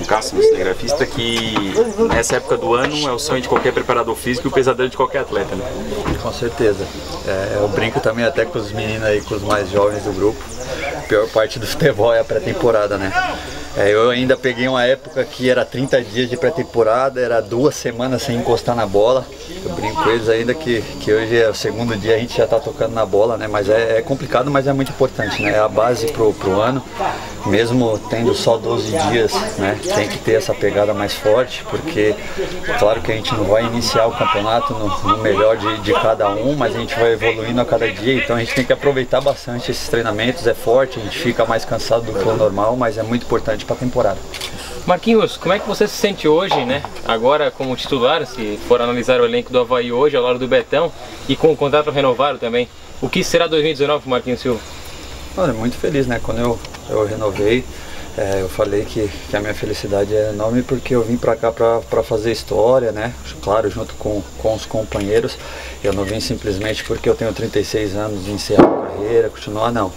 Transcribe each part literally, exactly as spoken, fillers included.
Cássio, cinegrafista, que nessa época do ano é o sonho de qualquer preparador físico e o pesadelo de qualquer atleta, né? Com certeza. É, eu brinco também até com os meninos aí, com os mais jovens do grupo. A pior parte do futebol é a pré-temporada, né? É, eu ainda peguei uma época que era trinta dias de pré-temporada, era duas semanas sem encostar na bola. Eu brinco com eles ainda que, que hoje é o segundo dia, a gente já está tocando na bola, né? Mas é, é complicado, mas é muito importante, né? É a base pro, pro ano, mesmo tendo só doze dias, né? Tem que ter essa pegada mais forte, porque claro que a gente não vai iniciar o campeonato no, no melhor de, de cada um, mas a gente vai evoluindo a cada dia, então a gente tem que aproveitar bastante esses treinamentos. É forte, a gente fica mais cansado do que o normal, mas é muito importante para a temporada. Marquinhos, como é que você se sente hoje, né? Agora como titular, se for analisar o elenco do Avaí hoje, ao lado do Betão, e com o contrato renovado também, o que será dois mil e dezenove, Marquinhos Silva? Olha, muito feliz, né? Quando eu, eu renovei, é, eu falei que, que a minha felicidade é enorme porque eu vim para cá para fazer história, né? Claro, junto com, com os companheiros. Eu não vim simplesmente porque eu tenho trinta e seis anos e encerrar a carreira, continuar, não.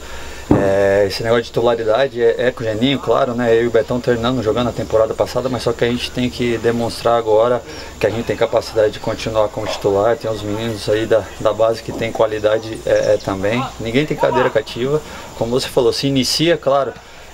É, esse negócio de titularidade é, é com o Geninho, claro, né? Eu e o Betão terminando jogando a temporada passada, mas só que a gente tem que demonstrar agora que a gente tem capacidade de continuar como titular. Tem uns meninos aí da, da base que tem qualidade é, é, também. Ninguém tem cadeira cativa, como você falou, se inicia, claro,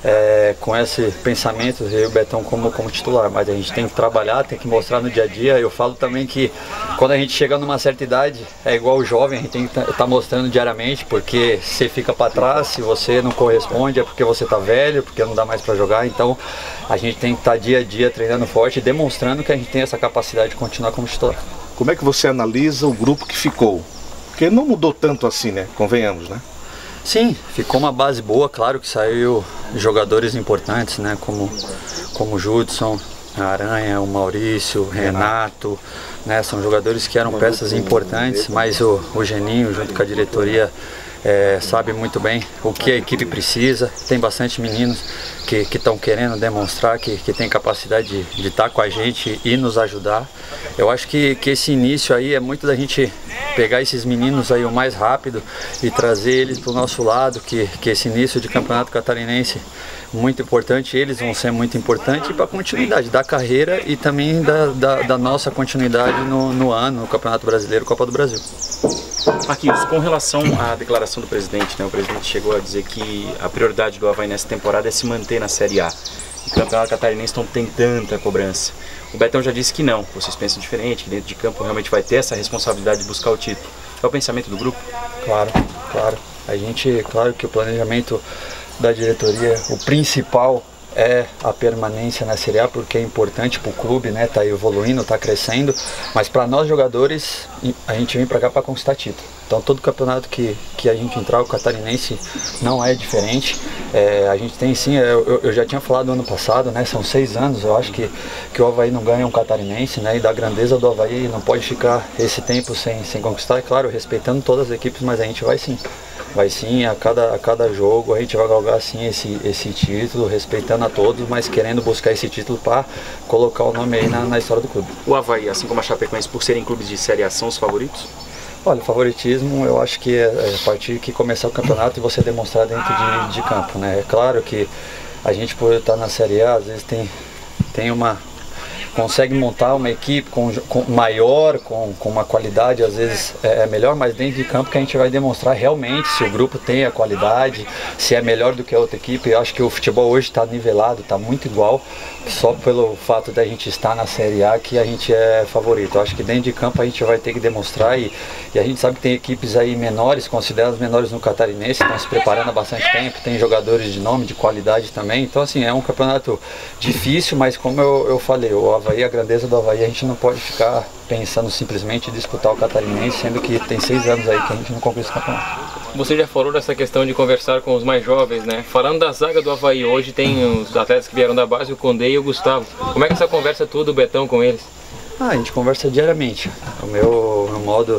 É, com esse pensamento, eu e o Betão como, como titular, mas a gente tem que trabalhar, tem que mostrar no dia a dia. Eu falo também que quando a gente chega numa certa idade, é igual o jovem, a gente tem que estar tá mostrando diariamente, porque você fica para trás, se você não corresponde é porque você tá velho, porque não dá mais para jogar. Então a gente tem que estar tá dia a dia treinando forte e demonstrando que a gente tem essa capacidade de continuar como titular. Como é que você analisa o grupo que ficou? Porque não mudou tanto assim, né? Convenhamos, né? Sim, ficou uma base boa, claro que saiu jogadores importantes, né, como, como o Judson, a Aranha, o Maurício, o Renato, né, são jogadores que eram peças importantes, mas o, o Geninho, junto com a diretoria, é, sabe muito bem o que a equipe precisa. Tem bastante meninos que estão que querendo demonstrar que, que tem capacidade de, de estar com a gente e nos ajudar. Eu acho que, que esse início aí é muito da gente pegar esses meninos aí o mais rápido e trazer eles para o nosso lado, que, que esse início de campeonato catarinense muito importante, eles vão ser muito importantes para a continuidade da carreira e também da, da, da nossa continuidade no, no ano, no Campeonato Brasileiro, Copa do Brasil. Marquinhos, com relação à declaração do presidente, né, o presidente chegou a dizer que a prioridade do Avaí nessa temporada é se manter na Série A. O Campeonato Catarinense não tem tanta cobrança. O Betão já disse que não, vocês pensam diferente, que dentro de campo realmente vai ter essa responsabilidade de buscar o título. É o pensamento do grupo? Claro, claro. A gente, claro que o planejamento da diretoria, o principal é a permanência na Série A, porque é importante para o clube, né? Tá evoluindo, tá crescendo, mas para nós jogadores, a gente vem para cá para conquistar título. Então todo campeonato que, que a gente entrar, o catarinense não é diferente. É, a gente tem sim, eu, eu já tinha falado ano passado, né? São seis anos, eu acho que, que o Avaí não ganha um catarinense, né? E da grandeza do Avaí não pode ficar esse tempo sem, sem conquistar, é claro, respeitando todas as equipes, mas a gente vai sim. Vai sim, a cada, a cada jogo a gente vai galgar sim esse, esse título, respeitando a todos, mas querendo buscar esse título para colocar o nome aí na, na história do clube. O Avaí, assim como a Chapecoense, por serem clubes de Série A, são os favoritos? Olha, favoritismo eu acho que é, é a partir que começar o campeonato e você demonstrar dentro de, de campo, né? É claro que a gente, por estar na Série A, às vezes tem, tem uma... consegue montar uma equipe com, com maior, com, com uma qualidade às vezes é, é melhor, mas dentro de campo que a gente vai demonstrar realmente se o grupo tem a qualidade, se é melhor do que a outra equipe. Eu acho que o futebol hoje está nivelado, está muito igual, só pelo fato da gente estar na Série A que a gente é favorito. Eu acho que dentro de campo a gente vai ter que demonstrar e, e a gente sabe que tem equipes aí menores, consideradas menores no Catarinense, estão se preparando há bastante tempo, tem jogadores de nome, de qualidade também. Então assim, é um campeonato difícil, mas como eu, eu falei, o Avaí, a grandeza do Avaí, a gente não pode ficar pensando simplesmente em disputar o Catarinense, sendo que tem seis anos aí que a gente não conquista o campeonato. Você já falou dessa questão de conversar com os mais jovens, né? Falando da zaga do Avaí, hoje tem os atletas que vieram da base, o Condé e o Gustavo. Como é que essa conversa tudo, o Betão, com eles? Ah, a gente conversa diariamente. O meu, meu modo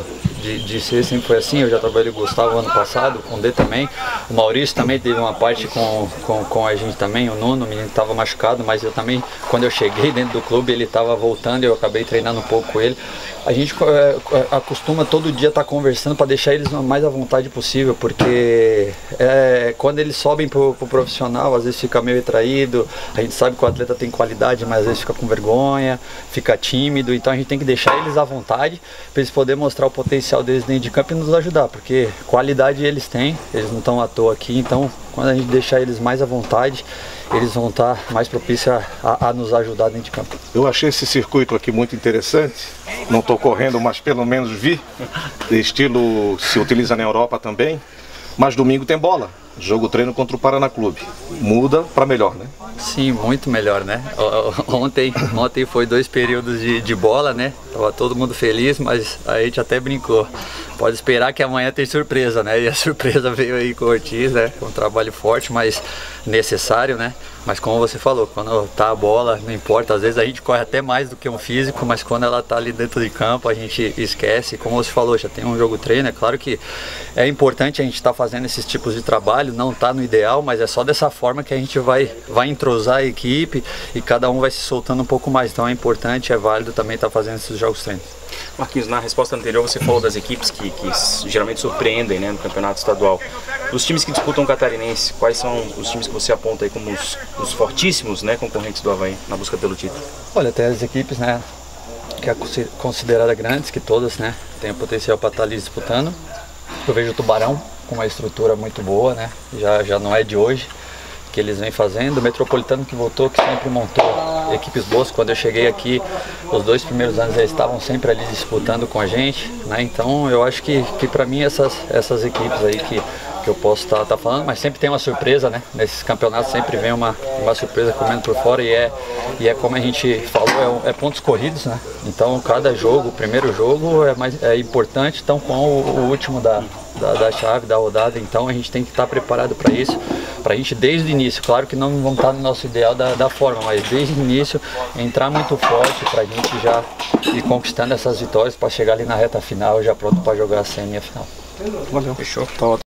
de, de ser, sempre foi assim. Eu já trabalhei com o Gustavo ano passado, com o D também. O Maurício também teve uma parte com, com, com a gente também. O Nuno, o menino estava machucado, mas eu também, quando eu cheguei dentro do clube, ele estava voltando e eu acabei treinando um pouco com ele. A gente é, acostuma todo dia estar tá conversando para deixar eles o mais à vontade possível, porque é, quando eles sobem pro, pro profissional, às vezes fica meio retraído. A gente sabe que o atleta tem qualidade, mas às vezes fica com vergonha, fica tímido. Então a gente tem que deixar eles à vontade para eles poderem mostrar o potencial deles dentro de campo e nos ajudar, porque qualidade eles têm, eles não estão à toa aqui. Então quando a gente deixar eles mais à vontade, eles vão estar mais propícios a, a, a nos ajudar dentro de campo. Eu achei esse circuito aqui muito interessante. Não estou correndo, mas pelo menos vi. Estilo se utiliza na Europa também. Mas domingo tem bola. Jogo treino contra o Paraná Clube. Muda para melhor, né? Sim, muito melhor, né? Ontem, ontem foi dois períodos de, de bola, né? Tava todo mundo feliz, mas a gente até brincou. Pode esperar que amanhã tem surpresa, né? E a surpresa veio aí com o Ortiz, né? Um trabalho forte, mas necessário, né? Mas como você falou, quando tá a bola, não importa, às vezes a gente corre até mais do que um físico, mas quando ela tá ali dentro de campo, a gente esquece. Como você falou, já tem um jogo treino, é claro que é importante a gente estar tá fazendo esses tipos de trabalho, não tá no ideal, mas é só dessa forma que a gente vai, vai entrosar a equipe e cada um vai se soltando um pouco mais. Então é importante, é válido também estar tá fazendo esses jogos treinos. Marquinhos, na resposta anterior você falou das equipes que, que geralmente surpreendem, né, no campeonato estadual. Dos times que disputam o Catarinense, quais são os times que você aponta aí como os, os fortíssimos, né, concorrentes do Avaí na busca pelo título? Olha, tem as equipes, né, que é considerada grandes, que todas, né, têm o potencial para estar ali disputando. Eu vejo o Tubarão com uma estrutura muito boa, né, já, já não é de hoje que eles vêm fazendo. O Metropolitano que voltou, que sempre montou equipes boas. Quando eu cheguei aqui, os dois primeiros anos eles estavam sempre ali disputando com a gente, né? Então eu acho que, que para mim essas, essas equipes aí que, que eu posso estar tá, tá falando, mas sempre tem uma surpresa, né? Nesses campeonatos sempre vem uma, uma surpresa comendo por fora e é, e é como a gente falou, é, é pontos corridos, né? Então cada jogo, o primeiro jogo é, mais, é importante, então com o, o último da, da, da chave, da rodada, então a gente tem que estar tá preparado para isso. Pra gente desde o início, claro que não vamos estar no nosso ideal da, da forma, mas desde o início entrar muito forte pra gente já ir conquistando essas vitórias para chegar ali na reta final já pronto para jogar a semi e a final. Valeu. Fechou. Tá.